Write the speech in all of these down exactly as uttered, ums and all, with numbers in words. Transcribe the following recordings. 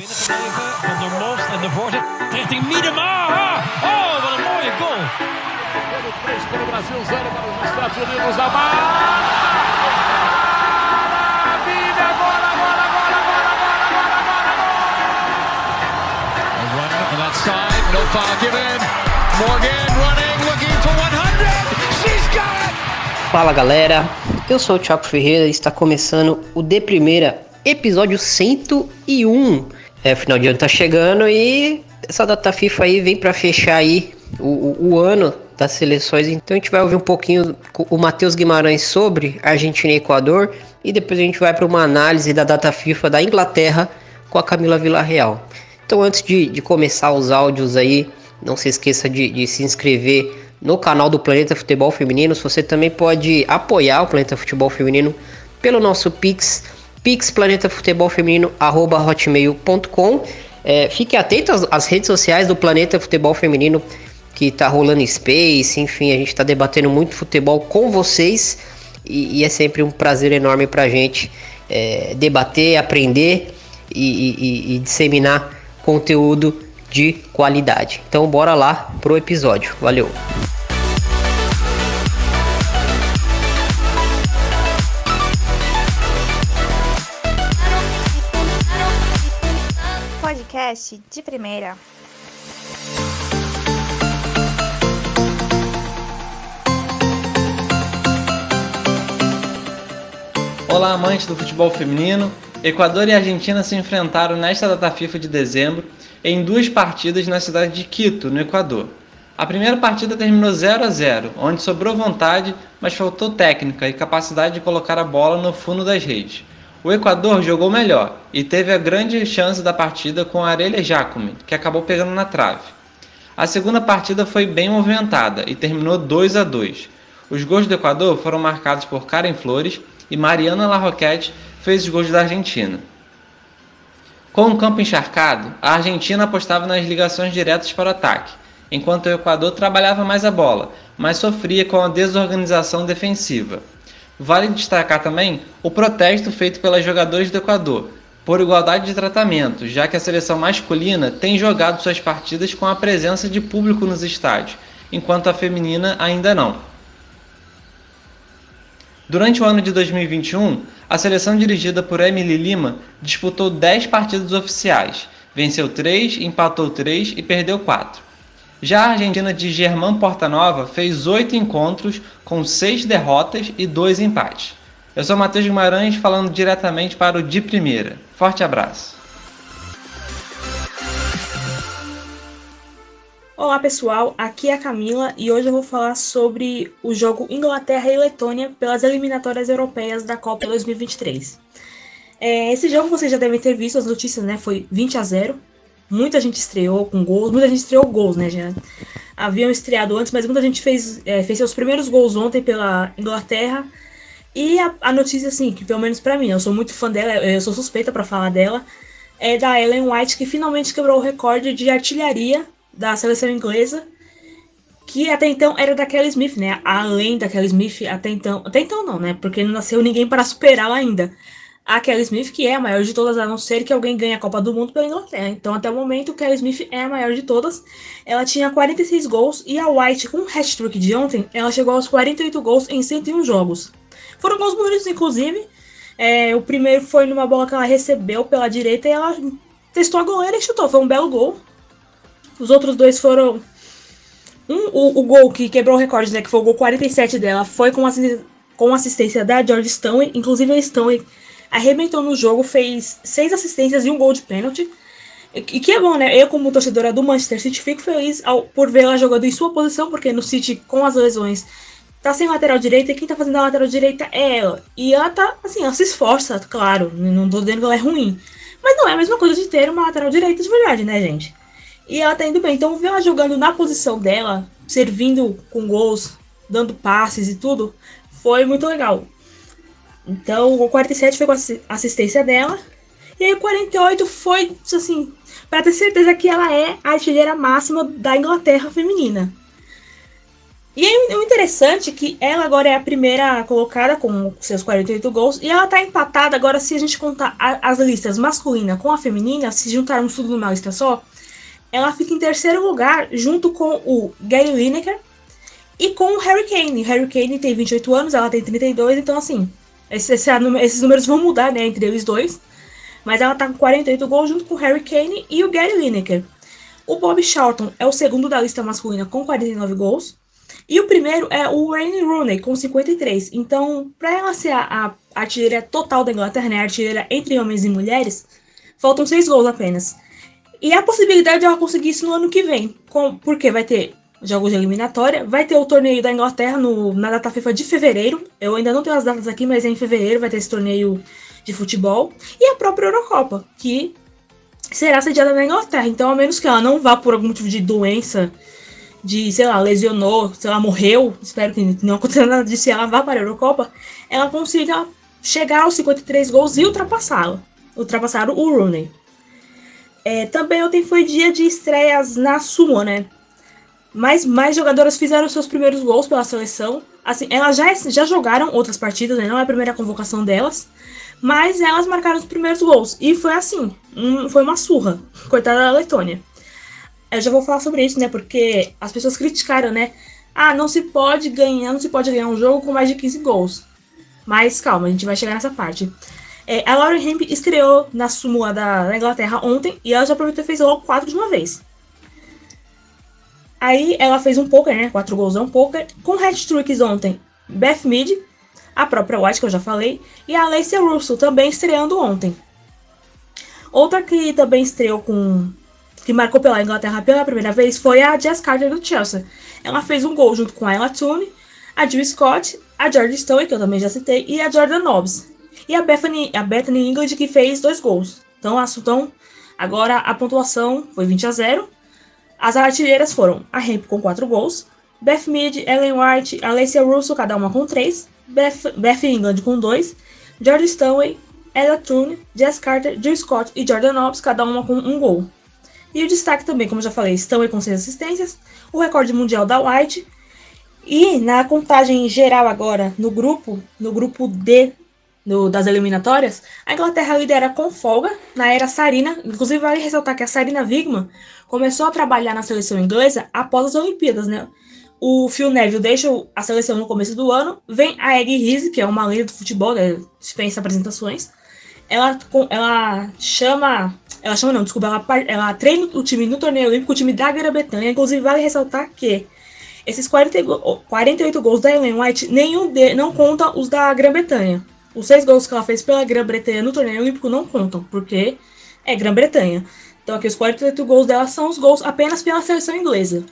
Binnengegeven van der Most en de voorzet richting Miedema. Oh, wat een mooie goal. três para o Brasil, zero para os Estados Unidos. A maravilha! Bola, bola, bola, bola, bola, bola, bola, bola! A run on that side, no foul given. Morgan running, looking for one hundred. She's got it! Fala galera, eu sou o Thiago Ferreira e está começando o De Primeira, episódio cento e um. É, o final de ano tá chegando e essa data FIFA aí vem para fechar aí o, o, o ano das seleções. Então a gente vai ouvir um pouquinho o Matheus Guimarães sobre Argentina e Equador e depois a gente vai para uma análise da data FIFA da Inglaterra com a Camila Villarreal. Então antes de, de começar os áudios aí, não se esqueça de, de se inscrever no canal do Planeta Futebol Feminino. Você também pode apoiar o Planeta Futebol Feminino pelo nosso Pix, pix planeta futebol feminino arroba hotmail ponto com. É, fique atento às, às redes sociais do Planeta Futebol Feminino, que tá rolando Space, enfim, a gente tá debatendo muito futebol com vocês e, e é sempre um prazer enorme pra gente é, debater, aprender e, e, e disseminar conteúdo de qualidade. Então bora lá pro episódio, valeu! Podcast de primeira. Olá, amantes do futebol feminino. Equador e Argentina se enfrentaram nesta data FIFA de dezembro em duas partidas na cidade de Quito, no Equador. A primeira partida terminou zero a zero, onde sobrou vontade, mas faltou técnica e capacidade de colocar a bola no fundo das redes. O Equador jogou melhor e teve a grande chance da partida com a Arely Jacome, que acabou pegando na trave. A segunda partida foi bem movimentada e terminou dois a dois. Os gols do Equador foram marcados por Karen Flores e Mariana Larroquette fez os gols da Argentina. Com o campo encharcado, a Argentina apostava nas ligações diretas para o ataque, enquanto o Equador trabalhava mais a bola, mas sofria com a desorganização defensiva. Vale destacar também o protesto feito pelas jogadoras do Equador, por igualdade de tratamento, já que a seleção masculina tem jogado suas partidas com a presença de público nos estádios, enquanto a feminina ainda não. Durante o ano de dois mil e vinte e um, a seleção dirigida por Emily Lima disputou dez partidas oficiais, venceu três, empatou três e perdeu quatro. Já a Argentina de Germán Portanova fez oito encontros com seis derrotas e dois empates. Eu sou Matheus Guimarães falando diretamente para o De Primeira. Forte abraço! Olá pessoal, aqui é a Camila e hoje eu vou falar sobre o jogo Inglaterra e Letônia pelas eliminatórias europeias da Copa dois mil e vinte e três. É, esse jogo vocês já devem ter visto as notícias, né? Foi vinte a zero. Muita gente estreou com gols, muita gente estreou gols, né? Já haviam estreado antes, mas muita gente fez, é, fez seus primeiros gols ontem pela Inglaterra. E a, a notícia, assim, que pelo menos pra mim, eu sou muito fã dela, eu sou suspeita pra falar dela, é da Ellen White, que finalmente quebrou o recorde de artilharia da seleção inglesa, que até então era da Kelly Smith, né? Além da Kelly Smith, até então... Até então não, né? Porque não nasceu ninguém para superá-la ainda. A Kelly Smith, que é a maior de todas, a não ser que alguém ganhe a Copa do Mundo pela Inglaterra. Então, até o momento, Kelly Smith é a maior de todas. Ela tinha quarenta e seis gols e a White, com o hat-trick de ontem, ela chegou aos quarenta e oito gols em cento e um jogos. Foram gols bonitos, inclusive. É, o primeiro foi numa bola que ela recebeu pela direita e ela testou a goleira e chutou. Foi um belo gol. Os outros dois foram... Um, o, o gol que quebrou o recorde, né, que foi o gol quarenta e sete dela, foi com, assi... com assistência da George Stanley. Inclusive, a Stanley arrebentou no jogo, fez seis assistências e um gol de pênalti. E que é bom, né? Eu, como torcedora do Manchester City, fico feliz ao, por ver ela jogando em sua posição, porque no City, com as lesões, tá sem lateral direita, e quem tá fazendo a lateral direita é ela. E ela tá, assim, ela se esforça, claro, não tô dizendo que ela é ruim. Mas não é a mesma coisa de ter uma lateral direita de verdade, né, gente? E ela tá indo bem. Então, ver ela jogando na posição dela, servindo com gols, dando passes e tudo, foi muito legal. Então, o quarenta e sete foi com a assistência dela. E aí o quarenta e oito foi, assim, para ter certeza que ela é a artilheira máxima da Inglaterra feminina. E aí, o interessante é que ela agora é a primeira colocada com seus quarenta e oito gols. E ela tá empatada agora, se a gente contar a, as listas masculina com a feminina, se juntarmos tudo numa lista só, ela fica em terceiro lugar junto com o Gary Lineker e com o Harry Kane. Harry Kane tem vinte e oito anos, ela tem trinta e dois, então assim, esse, esse, esses números vão mudar, né, entre eles dois. Mas ela tá com quarenta e oito gols junto com o Harry Kane e o Gary Lineker. O Bob Charlton é o segundo da lista masculina com quarenta e nove gols. E o primeiro é o Wayne Rooney, com cinquenta e três. Então, para ela ser a, a artilheira total da Inglaterra, né, a artilheira entre homens e mulheres, faltam seis gols apenas. E a possibilidade de ela conseguir isso no ano que vem. Com, porque vai ter jogos de eliminatória, vai ter o torneio da Inglaterra no, na data FIFA de fevereiro. Eu ainda não tenho as datas aqui, mas é em fevereiro, vai ter esse torneio de futebol. E a própria Eurocopa, que será sediada na Inglaterra. Então, a menos que ela não vá por algum motivo de doença, de, sei lá, lesionou, sei lá, morreu, espero que não aconteça nada disso, se ela vá para a Eurocopa, ela consiga chegar aos cinquenta e três gols e ultrapassá-lo. Ultrapassar o Rooney. É, também ontem foi dia de estreias na Sumo, né? Mas mais jogadoras fizeram seus primeiros gols pela seleção. Assim, elas já, já jogaram outras partidas, né? Não é a primeira convocação delas. Mas elas marcaram os primeiros gols. E foi assim, um, foi uma surra. Coitada da Letônia. Eu já vou falar sobre isso, né? Porque as pessoas criticaram, né? Ah, não se pode ganhar, não se pode ganhar um jogo com mais de quinze gols. Mas calma, a gente vai chegar nessa parte. É, a Lauren Hemp estreou na Sumo da, da Inglaterra ontem e ela já aproveitou e fez logo quatro de uma vez. Aí ela fez um poker, né? Quatro gols é um poker. Com hat-tricks ontem, Beth Mead, a própria White, que eu já falei, e a Alessia Russell também estreando ontem. Outra que também estreou com... que marcou pela Inglaterra pela primeira vez foi a Jess Carter do Chelsea. Ela fez um gol junto com a Ella Toone, a Jill Scott, a Georgia Stowe, que eu também já citei, e a Jordan Nobbs. E a Bethany, a Bethany England, que fez dois gols. Então, a, então, agora a pontuação foi vinte a zero. As artilheiras foram a Hemp com quatro gols, Beth Mead, Ellen White, Alessia Russell, cada uma com três, Beth, Beth England com dois, Georgia Stowe, Ella Toone, Jess Carter, Jill Scott e Jordan Nobbs, cada uma com um gol. E o destaque também, como eu já falei, estão com seis assistências, o recorde mundial da White. E na contagem geral agora, no grupo, no grupo D no, das eliminatórias, a Inglaterra lidera com folga na era Sarina. Inclusive, vale ressaltar que a Sarina Wiegman começou a trabalhar na seleção inglesa após as Olimpíadas, né? O Phil Neville deixa a seleção no começo do ano, vem a Eggy Rize, que é uma lenda do futebol, né? Dispensa apresentações. Ela, ela chama... Ela chama não, desculpa, ela, ela treina o time no torneio olímpico, o time da Grã-Bretanha. Inclusive, vale ressaltar que esses quarenta, quarenta e oito gols da Ellen White, nenhum de, não conta os da Grã-Bretanha. Os seis gols que ela fez pela Grã-Bretanha no torneio olímpico não contam, porque é Grã-Bretanha. Então aqui os quarenta e oito gols dela são os gols apenas pela seleção inglesa.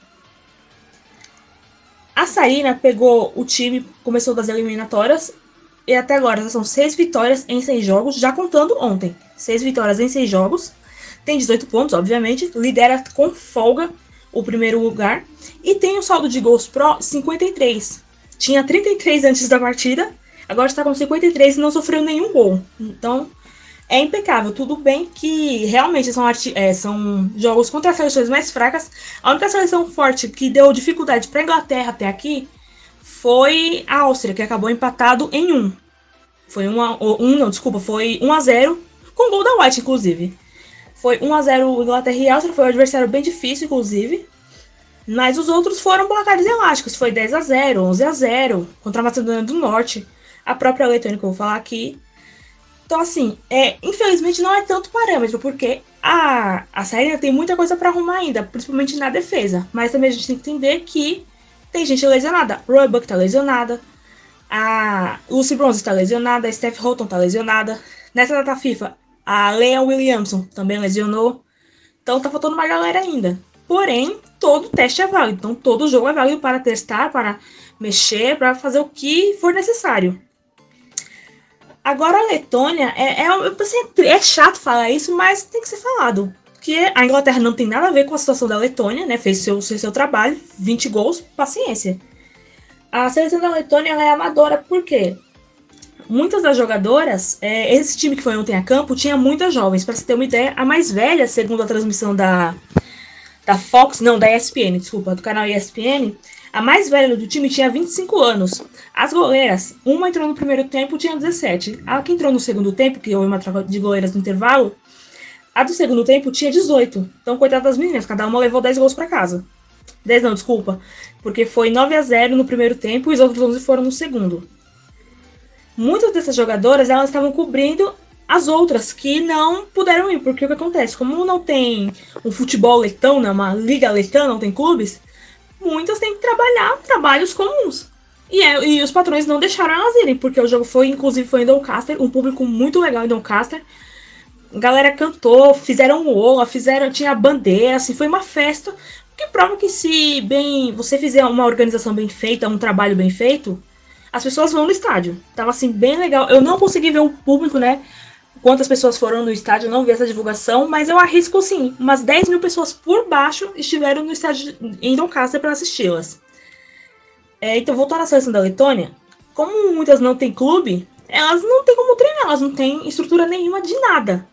A Sarina pegou o time, começou das eliminatórias, e até agora são seis vitórias em seis jogos, já contando ontem. seis vitórias em seis jogos. Tem dezoito pontos, obviamente. Lidera com folga o primeiro lugar. E tem um saldo de gols pró cinquenta e três. Tinha trinta e três antes da partida. Agora está com cinquenta e três e não sofreu nenhum gol. Então, é impecável. Tudo bem que realmente são, é, são jogos contra as seleções mais fracas. A única seleção forte que deu dificuldade para a Inglaterra até aqui foi a Áustria, que acabou empatado em um. Foi um, um não, desculpa, foi um a zero, com gol da White, inclusive. Foi um a zero Inglaterra e Áustria, foi um adversário bem difícil, inclusive. Mas os outros foram placares elásticos, foi dez a zero, onze a zero, contra a Macedônia do Norte, a própria Letônia, que eu vou falar aqui. Então, assim, é, infelizmente não é tanto parâmetro, porque a, a Sarina tem muita coisa para arrumar ainda, principalmente na defesa. Mas também a gente tem que entender que tem gente lesionada. Roy Buck tá lesionada, a Lucy Bronze tá lesionada, a Steph Houghton tá lesionada. Nessa data FIFA, a Leah Williamson também lesionou. Então tá faltando uma galera ainda. Porém, todo teste é válido. Então todo jogo é válido para testar, para mexer, para fazer o que for necessário. Agora a Letônia, é, é, é, é chato falar isso, mas tem que ser falado. Porque a Inglaterra não tem nada a ver com a situação da Letônia, né? Fez seu, seu, seu trabalho, vinte gols, paciência. A seleção da Letônia ela é amadora, por quê? Muitas das jogadoras, é, esse time que foi ontem a campo, tinha muitas jovens. Para você ter uma ideia, a mais velha, segundo a transmissão da, da Fox, não, da E S P N, desculpa, do canal E S P N, A mais velha do time tinha vinte e cinco anos. As goleiras, uma entrou no primeiro tempo, tinha dezessete. A que entrou no segundo tempo, que houve uma troca de goleiras no intervalo, a do segundo tempo tinha dezoito. Então, coitada das meninas, cada uma levou dez gols para casa. dez não, desculpa. Porque foi nove a zero no primeiro tempo e os outros onze foram no segundo. Muitas dessas jogadoras, elas estavam cobrindo as outras que não puderam ir. Porque o que acontece? Como não tem um futebol letão, né, uma liga letã, não tem clubes, muitas têm que trabalhar trabalhos comuns. E, é, e os patrões não deixaram elas irem, porque o jogo foi, inclusive, foi em Doncaster, um público muito legal em Doncaster. A galera cantou, fizeram ola, fizeram, tinha bandeira, assim, foi uma festa. O que prova que se bem você fizer uma organização bem feita, um trabalho bem feito, as pessoas vão no estádio. Tava, assim, bem legal. Eu não consegui ver o público, né? Quantas pessoas foram no estádio, eu não vi essa divulgação, mas eu arrisco, sim, umas dez mil pessoas por baixo estiveram no estádio em Doncaster para assisti-las. É, então, voltando à seleção da Letônia, como muitas não têm clube, elas não têm como treinar, elas não têm estrutura nenhuma de nada.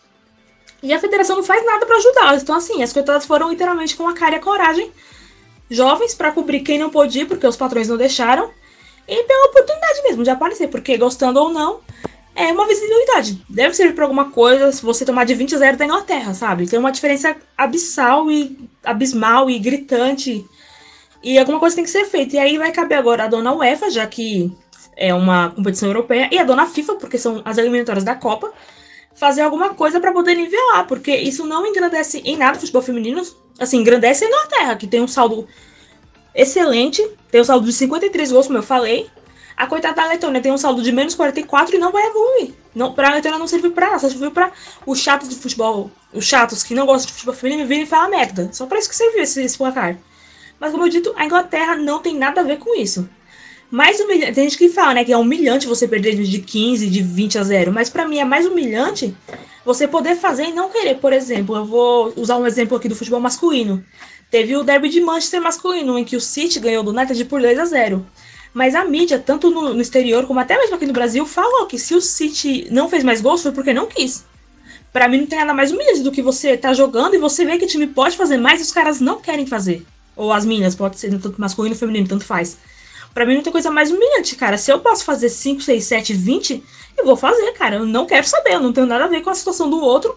E a federação não faz nada para ajudá-las. Então, assim, as coitadas foram literalmente com a cara e a coragem, jovens, para cobrir quem não pôde ir, porque os patrões não deixaram, e pela oportunidade mesmo de aparecer, porque gostando ou não, é uma visibilidade. Deve servir para alguma coisa se você tomar de vinte a zero da Inglaterra, sabe? Tem uma diferença abissal e abismal e gritante. E alguma coisa tem que ser feita. E aí vai caber agora a dona UEFA, já que é uma competição europeia, e a dona FIFA, porque são as eliminatórias da Copa, fazer alguma coisa para poder nivelar, porque isso não engrandece em nada o futebol feminino. Assim, engrandece a Inglaterra, que tem um saldo excelente, tem um saldo de cinquenta e três gols, como eu falei. A coitada da Letônia tem um saldo de menos quarenta e quatro e não vai evoluir. Não, pra Letônia não serviu pra ela, só serviu pra os chatos de futebol, os chatos que não gostam de futebol feminino virem e falar merda. Só pra isso que serviu esse, esse placar. Mas, como eu dito, a Inglaterra não tem nada a ver com isso. Mais humilhante, tem gente que fala, né, que é humilhante você perder de quinze, de vinte a zero, mas pra mim é mais humilhante você poder fazer e não querer. Por exemplo, eu vou usar um exemplo aqui do futebol masculino. Teve o derby de Manchester masculino, em que o City ganhou do United por dois a zero. Mas a mídia, tanto no, no exterior como até mesmo aqui no Brasil, falou que se o City não fez mais gols foi porque não quis. Pra mim não tem nada mais humilhante do que você tá jogando e você vê que o time pode fazer mais e os caras não querem fazer. Ou as meninas, pode ser tanto masculino ou feminino, tanto faz. Pra mim não tem coisa mais humilhante, cara. Se eu posso fazer cinco, seis, sete, vinte, eu vou fazer, cara. Eu não quero saber, eu não tenho nada a ver com a situação do outro.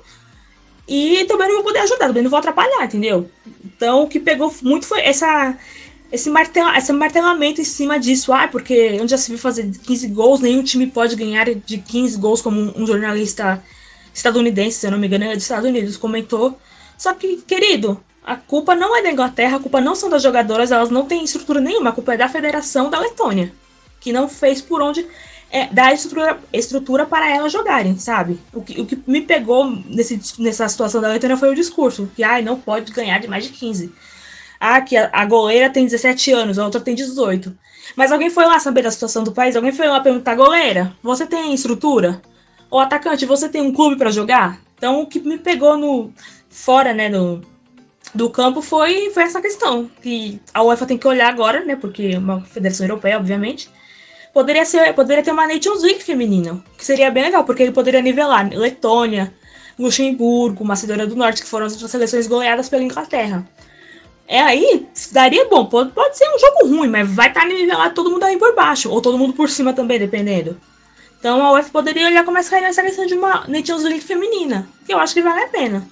E também não vou poder ajudar, também não vou atrapalhar, entendeu? Então o que pegou muito foi essa... Esse, martela, esse martelamento em cima disso, ah, porque onde já se viu fazer quinze gols, nenhum time pode ganhar de quinze gols, como um, um jornalista estadunidense, se eu não me engano, é dos Estados Unidos, comentou. Só que, querido, a culpa não é da Inglaterra, a culpa não são das jogadoras, elas não têm estrutura nenhuma, a culpa é da Federação da Letônia, que não fez por onde é, dar estrutura, estrutura para elas jogarem, sabe? O que, o que me pegou nesse, nessa situação da Letônia foi o discurso, que, ai, não pode ganhar de mais de quinze. Ah, que a, a goleira tem dezessete anos, a outra tem dezoito. Mas alguém foi lá saber da situação do país? Alguém foi lá perguntar, goleira, você tem estrutura? Ou atacante, você tem um clube para jogar? Então, o que me pegou no fora, né, no, do campo foi, foi essa questão. Que a UEFA tem que olhar agora, né, porque é uma federação europeia, obviamente. Poderia, ser, poderia ter uma Nations League feminina, que seria bem legal, porque ele poderia nivelar Letônia, Luxemburgo, Macedônia do Norte, que foram as outras seleções goleadas pela Inglaterra. É aí, daria bom, pode, pode ser um jogo ruim, mas vai estar nivelado todo mundo aí por baixo, ou todo mundo por cima também, dependendo. Então a UEFA poderia olhar como é que caiu essa questão de uma Nations League feminina, que eu acho que vale a pena.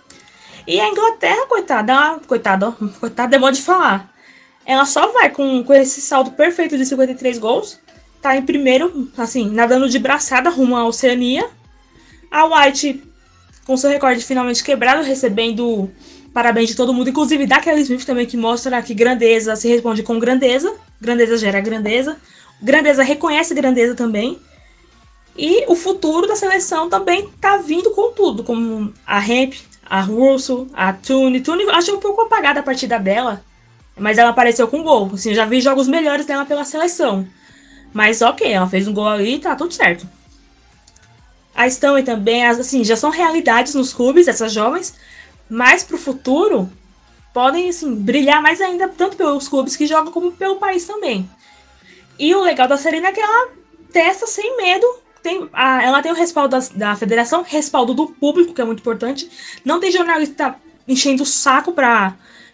E a Inglaterra, coitada, coitada, coitada é bom de falar, ela só vai com, com esse saldo perfeito de cinquenta e três gols, tá em primeiro, assim, nadando de braçada rumo à Oceania. A White, com seu recorde finalmente quebrado, recebendo... parabéns de todo mundo, inclusive da Kelly Smith também, que mostra que grandeza se responde com grandeza. Grandeza gera grandeza. Grandeza reconhece grandeza também. E o futuro da seleção também tá vindo com tudo, como a Hemp, a Russo, a Tune. Tune eu achei um pouco apagada a partida dela, mas ela apareceu com gol. Assim, eu já vi jogos melhores dela pela seleção. Mas ok, ela fez um gol ali e tá tudo certo. A Stanley também, assim, já são realidades nos clubes, essas jovens. Mas pro futuro, podem, assim, brilhar mais ainda, tanto pelos clubes que jogam, como pelo país também. E o legal da Serena é que ela testa sem medo. Tem, a, ela tem o respaldo da, da federação, respaldo do público, que é muito importante. Não tem jornalista enchendo o saco pra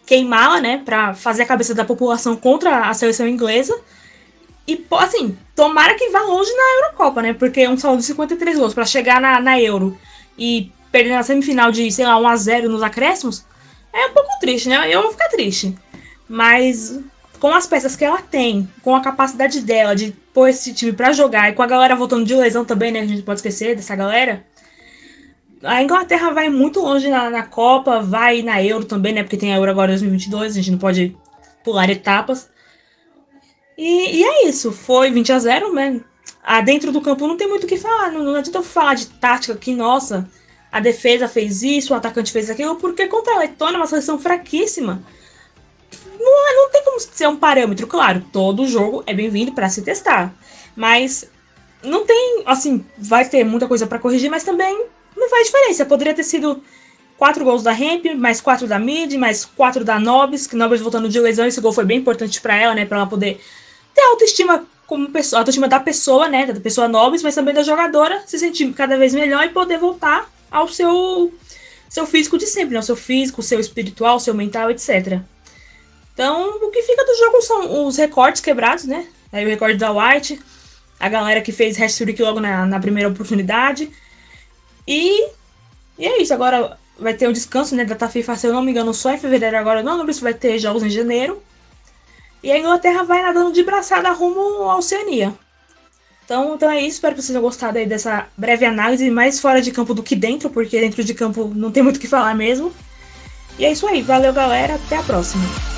queimá-la, né, para fazer a cabeça da população contra a seleção inglesa. E, assim, tomara que vá longe na Eurocopa, né, porque é um saldo de cinquenta e três gols para chegar na, na Euro e perder na semifinal de, sei lá, um a zero nos acréscimos, é um pouco triste, né, eu vou ficar triste. Mas com as peças que ela tem, com a capacidade dela de pôr esse time para jogar e com a galera voltando de lesão também, né, a gente pode esquecer dessa galera, a Inglaterra vai muito longe na, na Copa, vai na Euro também, né? Porque tem a Euro agora em dois mil e vinte e dois, a gente não pode pular etapas. E, e é isso, foi vinte a zero, né? Ah, dentro do campo não tem muito o que falar, não, não adianta eu falar de tática que, nossa, a defesa fez isso, o atacante fez aquilo, porque contra a Letônia, uma seleção fraquíssima, não, não tem como ser um parâmetro. Claro, todo jogo é bem-vindo para se testar, mas não tem, assim, vai ter muita coisa para corrigir, mas também não faz diferença. Poderia ter sido quatro gols da Hemp, mais quatro da Mid, mais quatro da Nobis, que Nobis voltando de lesão, esse gol foi bem importante pra ela, né, pra ela poder ter autoestima como pessoa, autoestima da pessoa, né, da pessoa Nobis, mas também da jogadora, se sentir cada vez melhor e poder voltar ao seu, seu físico de sempre, né, o seu físico, o seu espiritual, o seu mental, etcétera. Então, o que fica do jogo são os recordes quebrados, né, aí o recorde da White, a galera que fez hat-trick logo na, na primeira oportunidade. E, e é isso, agora vai ter o descanso, né, da data FIFA, se eu não me engano, só em fevereiro agora, eu não lembro se vai ter jogos em janeiro. E a Inglaterra vai nadando de braçada rumo à Oceania. Então, então é isso, espero que vocês tenham gostado aí dessa breve análise, mais fora de campo do que dentro, porque dentro de campo não tem muito o que falar mesmo. E é isso aí, valeu galera, até a próxima.